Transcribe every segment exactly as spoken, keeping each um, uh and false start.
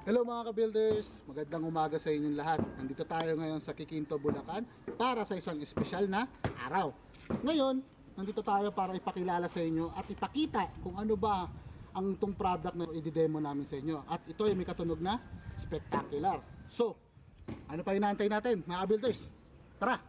Hello mga ka-builders, magandang umaga sa inyong lahat. Nandito tayo ngayon sa Kikinto, Bulacan para sa isang espesyal na araw. Ngayon, nandito tayo para ipakilala sa inyo at ipakita kung ano ba ang itong product na i-demo namin sa inyo. At ito ay may katunog na spectacular. So, ano pa inaantay natin mga ka-builders? Tara!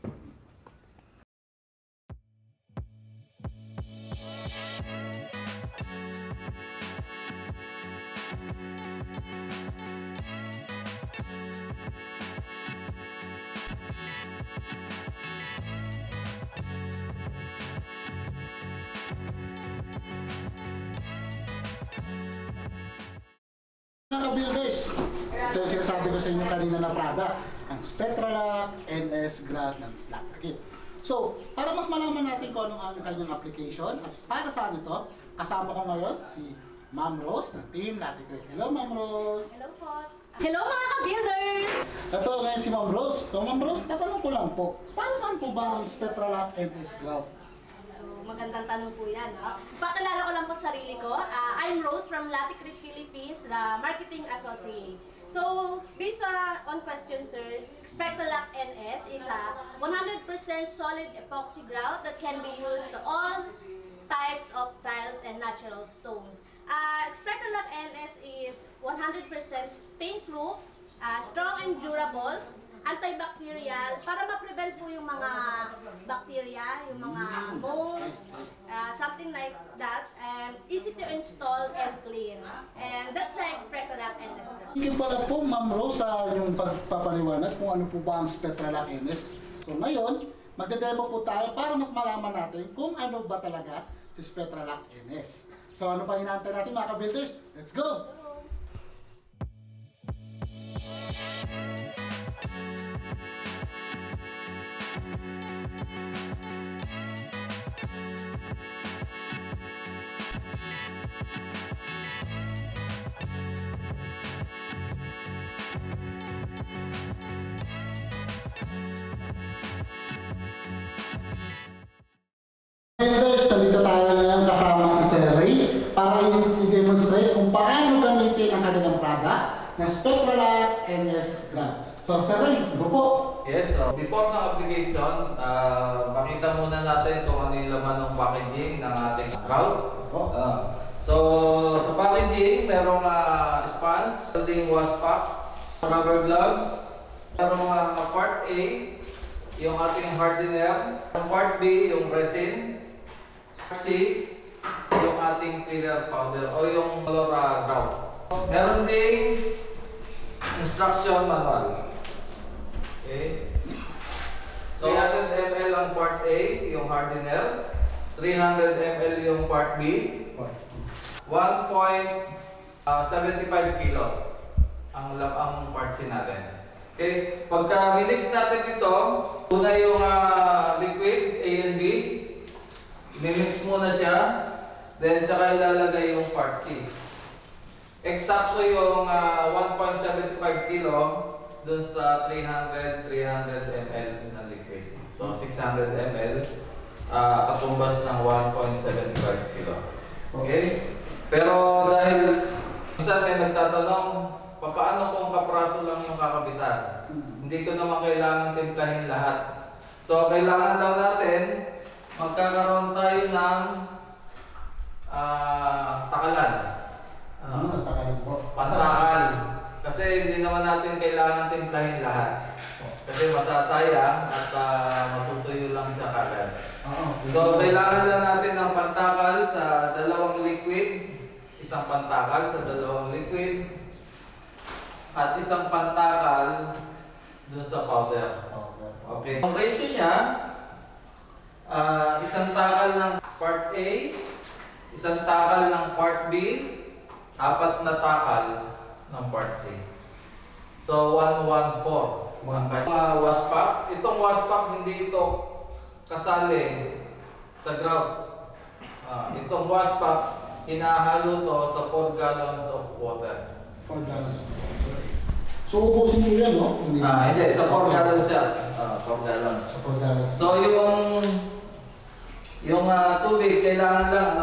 Mga builders, ito yung sinasabi ko sa inyo kanina na product, ang SPECTRALOCK N S Grout ng LATICRETE. So, para mas malaman natin kung anong ang kanyang application at para saan ito, kasama ko ngayon si Ma'am Rose ng Team LATICRETE. Hello Ma'am Rose! Hello po! Hello mga ka-builders! Ito ngayon si Ma'am Rose. So Ma'am Rose, tatanong ko lang po, para saan po ba ang SPECTRALOCK N S Grout? So, magandang tanong po yan, no? Pakilala ko lang po sarili ko. Uh, I'm Rose from LATICRETE Philippines, the Marketing Associate. So, based uh, on question, sir, SPECTRALOCK N S is a one hundred percent solid epoxy grout that can be used to all types of tiles and natural stones. Uh, SPECTRALOCK N S is one hundred percent stain-proof, uh, strong and durable, antibacterial, para ma-prevent po yung mga bacteria, yung mga molds, uh, something like that, and easy to install and clean. And that's the SPECTRALOCK N S. Thank you pala po Ma'am Rose sa yung pagpapaliwanag kung ano po ba ang SPECTRALOCK N S. So ngayon, magdedemo po tayo para mas malaman natin kung ano ba talaga si SPECTRALOCK N S. So ano pa hinahantay natin mga ka-builders? Let's go! Builders, nandito tayo ngayon kasama si Sir Ray para i-demonstrate kung paano gamitin ang kanilang product na SPECTRALOCK N S Grout. So Sir Ray, go po! Yes, so before ng application, uh, makita muna natin kung ano yung laman ng packaging ng ating grout. Uh, so sa packaging, merong uh, sponge, building wash pack, rubber gloves, merong uh, part A, yung ating hardener, part B, yung resin, C, yung ating cleaner powder o yung color uh, grout. Meron ding instruction manual. Okay. So three hundred milliliters ang part A, yung hardener, three hundred milliliters yung part B, one point seven five kilo ang ang part C natin. Okay, pagka minix natin ito, una yung uh, liquid A and B, mimix muna siya, then tsaka ilalagay yung part C. Eksakto yung uh, one point seven five kilo dun sa three hundred milliliters na liquid. So six hundred milliliters uh, katumbas ng one point seven five kilo. Okay? Pero dahil minsan may nagtatanong, paano kung kapraso lang yung kakabitan? Hindi ko naman kailangan timplahin lahat. So kailangan lang natin magkakaroon tayo ng uh, takalan. Ano uh, takalan po? Pantakal. Kasi hindi naman natin kailangan timplahin lahat. Kasi masasayang at uh, matutuyo lang siya kagad. So kailangan lang natin ng pantakal sa dalawang liquid, isang pantakal sa dalawang liquid, at isang pantakal dun sa powder. Okay. Ang ratio niya, uh, isang takal ng part A, isang takal ng part B, apat na takal ng part C. So one one four. Ang uh, wash pack. Itong wash pack hindi ito kasali sa grout. Uh, itong wash pack, hinahalo to sa four gallons of water. four gallons of water. So ubusin mo yan, no? Hindi, ah, hindi. Sa four gallons siya. Uh, four gallons. Sa four gallons. So yung yung uh, tubig, kailangan lang no,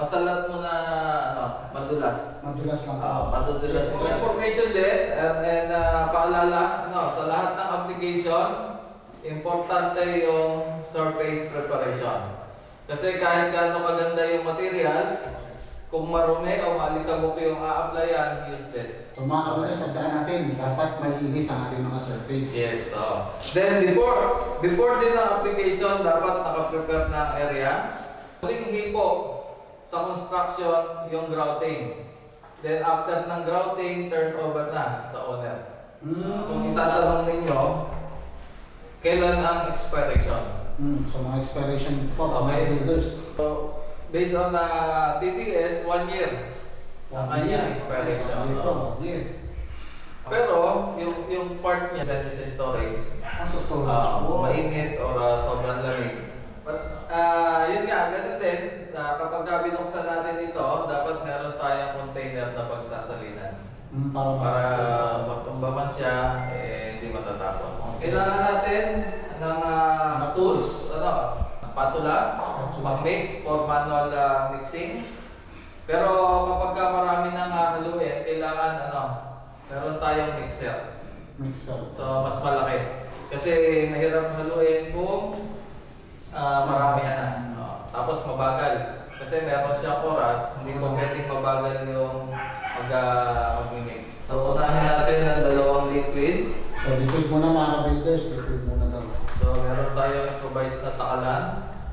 masalat mo na ano, madulas. Madulas lang. Ah, madulas. Information din and, and uh, paalala, ano, sa lahat ng application, importante yung surface preparation. Kasi kahit gaano kaganda yung materials, kung marumi o maalikabok yung a-applyan, useless. So mga kabulas, tandaan natin, dapat malinis ang ating mga surface. Yes. So, then before before din ang application, dapat naka-prepare na ang area. Huling hipo sa construction yung grouting. Then after ng grouting, turn over na sa owner. Mm. Kung itatanong ninyo, kailan ang expiration? Mm. So mga expiration po, Okay. mga builders. So, based on the T T S, one year. Ang kanya expiration. One year po, one year. Pero, yung yung part niya dahil sa storage, Ang sa storage. uh, Wow. mainit or uh, sobrang lamig. But, uh, yun nga, ganun din, uh, kapag ka binuksan natin ito, dapat meron tayong container na pagsasalinan. Mm, para Para magtumba man siya, eh, hindi matatapon. Kailangan natin ng uh, tools, ano, spatula, pang-mix for manual uh, mixing. Pero kapag ka marami nang haluin, kailangan ano, meron tayong mixer. mixer. So, mas malaki. Kasi mahirap haluin kung uh, marami na. Uh, tapos mabagal. Kasi meron siyang oras, hindi mo pwedeng mabagal yung mag, uh, mag-mix. So, unahin natin ng dalawang liquid. So liquid muna mga builders, liquid muna daw. So, meron tayong improvised na takalan.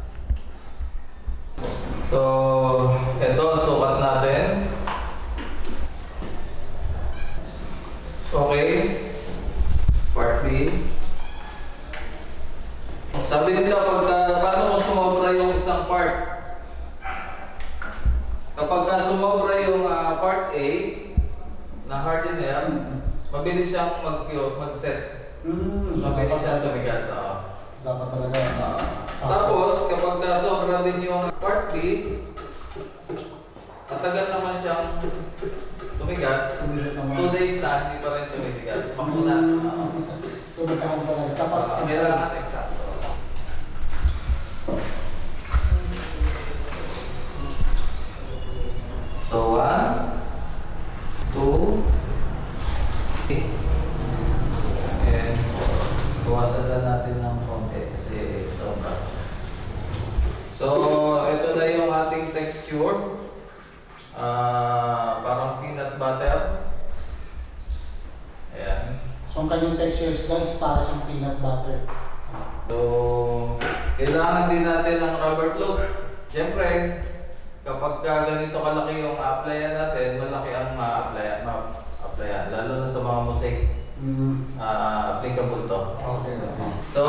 So, ito, sukat natin. Okay. Part B. Sabi nila, pag, uh, paano mo sumobra yung isang part? Kapag uh, sumobra yung uh, part A na hardener, mabilis siyang mag-cure, mag-set. Mm. Mabilis siyang tumigas. Uh, Dapat talaga. uh, tapos, kapag uh, sobra din yung part B, matagal naman siyang tumigas. Two days na, hindi pa rin tumitigas. Makuna. Uh, So magkakaroon pa lang. Dapat uh, kailangan eksakto. So, one, two, three, and bawasan na natin ng konti kasi sobra. So, ito na yung ating texture. Ah, parang peanut butter. Ayan. So ang kanyang textures guys, para siyang peanut butter. So, kailangan din natin ng rubber glove. Siyempre, kapag ka ganito kalaki yung applyan natin, malaki ang ma-applyan, ma-applyan, lalo na sa mga mosaic. Mm. Uh, applicable to. Okay, okay. So,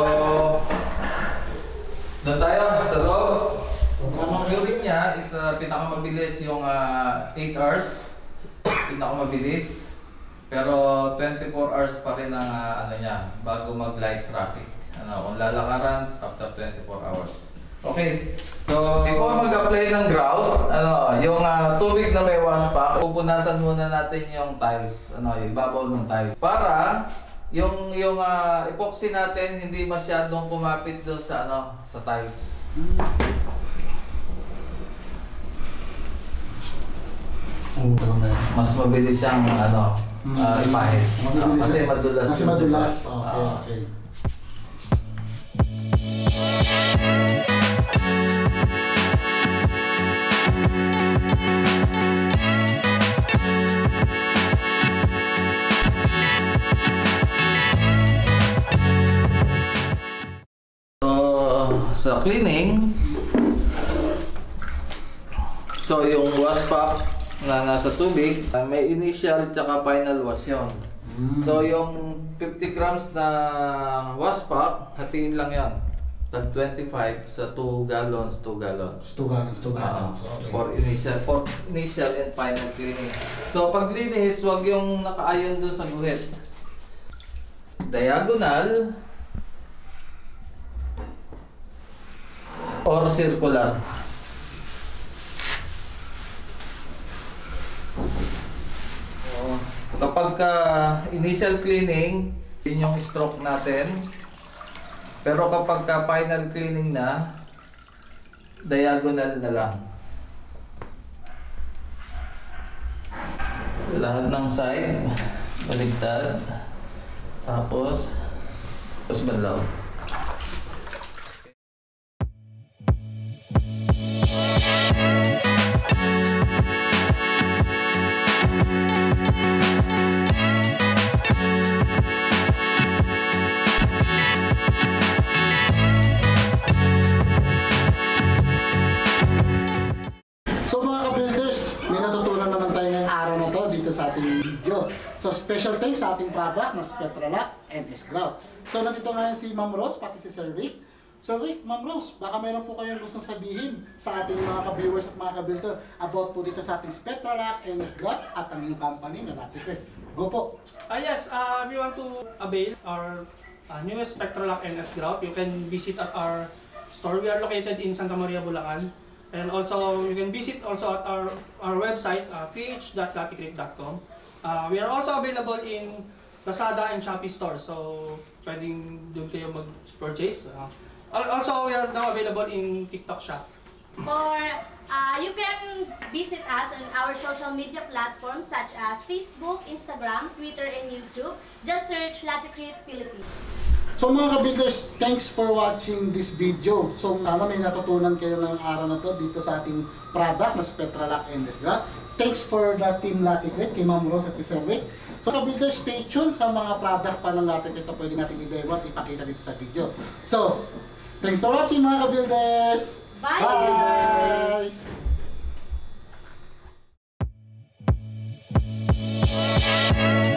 doon tayo sa loob. So Ang tama curing niya is uh, pinakamabilis yung uh, eight hours. Pinakamabilis. Pero twenty-four hours pa rin ang uh, ano niya bago mag-light traffic. Ano, kung lalakaran, up to twenty-four hours. Okay. So, before mag-apply ng grout, ano, yung uh, tubig na may wash pack, pupunasan muna natin yung tiles, ano, yung ibabaw ng tiles. Para yung yung uh, epoxy natin hindi masyadong kumapit doon sa ano, sa tiles. Mas mabilis siyang ano, uh, imahe. Uh, kasi madulas. Kasi yung madulas. sila. Okay, Ah. okay. So, sa cleaning, so yung wash pack na nasa tubig, uh, may initial tsaka final wash yun. Mm. So yung fifty grams na wash pack, hatiin lang yan. Tag twenty-five sa two gallons, two gallons. Two gallons, two gallons. Uh, Okay. for initial, for initial and final cleaning. So pag linis, wag yung nakaayon dun sa guhit. Diagonal or circular. So, kapag ka initial cleaning, yun yung stroke natin. Pero kapag ka final cleaning na, diagonal na lang. lahat ng side, baligtad. Tapos, tapos banlaw. So mga ka-builders, may natutunan naman tayo ngayong araw na to dito sa ating video. So special thanks sa ating product na SPECTRALOCK N S Grout. So nandito ngayon si Ma'am Rose, pati si Sir Rick. So Rick, Ma'am Rose, baka mayroon po kayong gustong sabihin sa ating mga ka-viewers at mga ka-builder about po dito sa ating SPECTRALOCK N S Grout at ang inyong company na LATICRETE. Go po! Uh, yes, uh, if you want to avail our uh, newest SPECTRALOCK N S Grout, you can visit at our store. We are located in Santa Maria, Bulacan. And also, you can visit also at our, our website, uh, p h dot laticrete dot com. Uh, we are also available in Lazada and Shopee store. So, pwedeng doon kayo mag-purchase. Uh, also, we are now available in TikTok shop. Or uh, you can visit us on our social media platforms such as Facebook, Instagram, Twitter, and YouTube. Just search LATICRETE Philippines. So mga ka-builders, thanks for watching this video. So sana may natutunan kayo ng araw na to dito sa ating product na SPECTRALOCK N S Grout. Thanks for the team LATICRETE, kay Ma'am Rose at kay Sir Rick. So ka-builders, stay tuned sa mga product pa ng LATICRETE na pwede natin i-demo at ipakita dito sa video. So, thanks for watching mga ka-builders! Bye, Bye guys!